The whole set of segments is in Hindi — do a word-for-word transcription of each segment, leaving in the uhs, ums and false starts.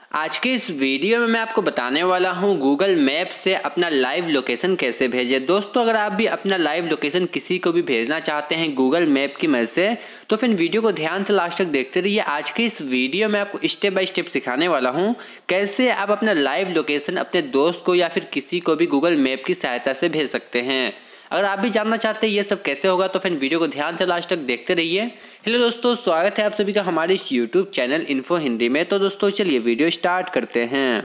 आज के इस वीडियो में मैं आपको बताने वाला हूं गूगल मैप से अपना लाइव लोकेशन कैसे भेजें। दोस्तों, अगर आप भी अपना लाइव लोकेशन किसी को भी भेजना चाहते हैं गूगल मैप की मदद से तो फिर वीडियो को ध्यान से लास्ट तक देखते रहिए। आज के इस वीडियो में आपको स्टेप बाय स्टेप सिखाने वाला हूं कैसे आप अपना लाइव लोकेशन अपने दोस्त को या फिर किसी को भी गूगल मैप की सहायता से भेज सकते हैं। अगर आप भी जानना चाहते हैं ये सब कैसे होगा तो फिर वीडियो को ध्यान से लास्ट तक देखते रहिए। हेलो दोस्तों, स्वागत है आप सभी का हमारे इस यूट्यूब चैनल इन्फो हिंदी में। तो दोस्तों चलिए वीडियो स्टार्ट करते हैं।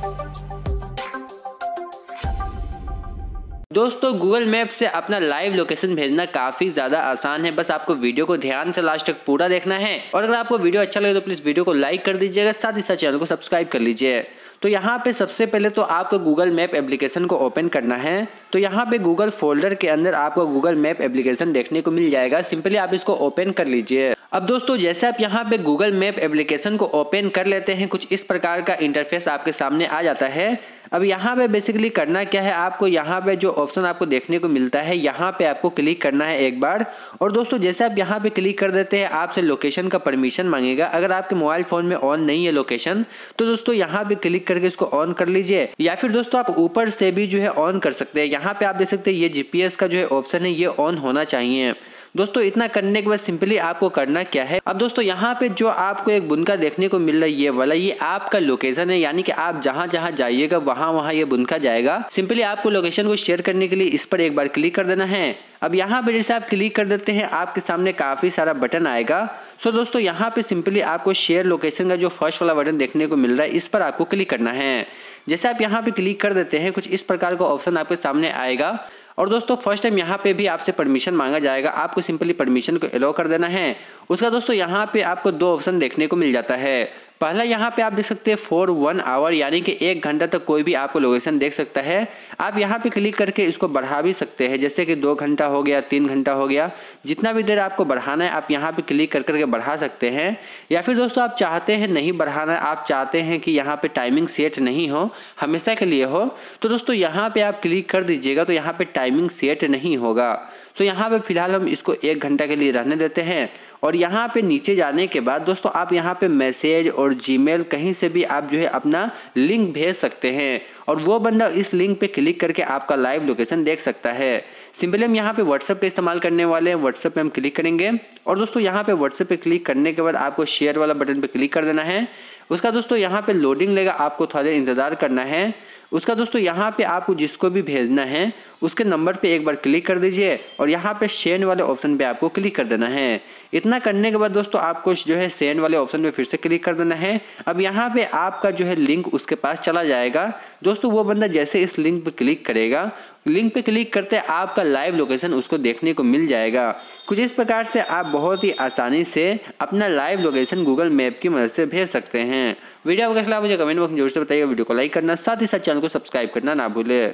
दोस्तों, गूगल मैप से अपना लाइव लोकेशन भेजना काफ़ी ज़्यादा आसान है। बस आपको वीडियो को ध्यान से लास्ट तक पूरा देखना है और अगर आपको वीडियो अच्छा लगे तो प्लीज़ वीडियो को लाइक कर दीजिएगा, साथ ही साथ चैनल को सब्सक्राइब कर लीजिए। तो यहाँ पे सबसे पहले तो आपको गूगल मैप एप्लीकेशन को ओपन करना है। तो यहाँ पे गूगल फोल्डर के अंदर आपको गूगल मैप एप्लीकेशन देखने को मिल जाएगा। सिंपली आप इसको ओपन कर लीजिए। अब दोस्तों, जैसे आप यहाँ पे गूगल मैप एप्लीकेशन को ओपन कर लेते हैं, कुछ इस प्रकार का इंटरफेस आपके सामने आ जाता है। अब यहाँ पे बेसिकली करना क्या है, आपको यहाँ पे जो ऑप्शन आपको देखने को मिलता है यहाँ पे आपको क्लिक करना है एक बार। और दोस्तों, जैसे आप यहाँ पे क्लिक कर देते हैं आपसे लोकेशन का परमिशन मांगेगा। अगर आपके मोबाइल फोन में ऑन नहीं है लोकेशन तो दोस्तों यहाँ पे क्लिक करके इसको ऑन कर लीजिए, या फिर दोस्तों आप ऊपर से भी जो है ऑन कर सकते हैं। यहाँ पे आप देख सकते हैं ये जीपीएस का जो है ऑप्शन है ये ऑन होना चाहिए। दोस्तों, इतना करने के बाद सिंपली आपको करना क्या है, अब दोस्तों यहाँ पे जो आपको एक बुनका देखने को मिल रहा है ये वाला, ये आपका लोकेशन है, यानी कि आप जहां जहां जाइएगा वहां वहां ये बुनका जाएगा। सिंपली आपको लोकेशन को शेयर करने के लिए इस पर एक बार क्लिक कर देना है। अब यहाँ पे जैसे आप क्लिक कर देते हैं आपके सामने काफी सारा बटन आएगा। सो दोस्तों, यहाँ पे सिंपली आपको शेयर लोकेशन का जो फर्स्ट वाला बटन देखने को मिल रहा है इस पर आपको क्लिक करना है। जैसे आप यहाँ पे क्लिक कर देते हैं कुछ इस प्रकार का ऑप्शन आपके सामने आएगा। और दोस्तों, फर्स्ट टाइम यहाँ पे भी आपसे परमिशन मांगा जाएगा, आपको सिंपली परमिशन को अलाउ कर देना है। उसका दोस्तों यहाँ पे आपको दो ऑप्शन देखने को मिल जाता है। पहला यहाँ पे आप देख सकते हैं फॉर वन आवर, यानी कि एक घंटा तक कोई भी आपको लोकेशन देख सकता है। आप यहाँ पे क्लिक करके इसको बढ़ा भी सकते हैं, जैसे कि दो घंटा हो गया, तीन घंटा हो गया, जितना भी देर आपको बढ़ाना है आप यहाँ पे क्लिक कर करके बढ़ा सकते हैं। या फिर दोस्तों आप चाहते हैं नहीं बढ़ाना, आप चाहते हैं कि यहाँ पे टाइमिंग सेट नहीं हो, हमेशा के लिए हो, तो दोस्तों यहाँ पे आप क्लिक कर दीजिएगा तो यहाँ पे टाइमिंग सेट नहीं होगा। तो यहाँ पे फिलहाल हम इसको एक घंटा के लिए रहने देते हैं। और यहाँ पे नीचे जाने के बाद दोस्तों आप यहाँ पे मैसेज और जीमेल कहीं से भी आप जो है अपना लिंक भेज सकते हैं और वो बंदा इस लिंक पे क्लिक करके आपका लाइव लोकेशन देख सकता है। सिंपली हम यहाँ पे व्हाट्सएप का इस्तेमाल करने वाले हैं, व्हाट्सएप पे हम क्लिक करेंगे और दोस्तों यहाँ पे व्हाट्सएप पे क्लिक करने के बाद आपको शेयर वाला बटन पे क्लिक कर देना है। उसका दोस्तों यहाँ पे लोडिंग लेगा, आपको थोड़ा देर इंतजार करना है। उसका दोस्तों यहाँ पे आपको जिसको भी भेजना है उसके नंबर पे एक बार क्लिक कर दीजिए और यहाँ पे सेंड वाले ऑप्शन पे आपको क्लिक कर देना है। इतना करने के बाद दोस्तों आपको जो है सेंड वाले ऑप्शन पे फिर से क्लिक कर देना है। अब यहाँ पे आपका जो है लिंक उसके पास चला जाएगा। दोस्तों, वो बंदा जैसे इस लिंक पे क्लिक करेगा, लिंक पे क्लिक करते आपका लाइव लोकेशन उसको देखने को मिल जाएगा। कुछ इस प्रकार से आप बहुत ही आसानी से अपना लाइव लोकेशन गूगल मैप की मदद से भेज सकते हैं। वीडियो आपको कैसा लगा मुझे कमेंट बॉक्स में जरूर से बताइएगा। वीडियो को लाइक करना, साथ ही साथ चैनल को सब्सक्राइब करना ना भूले।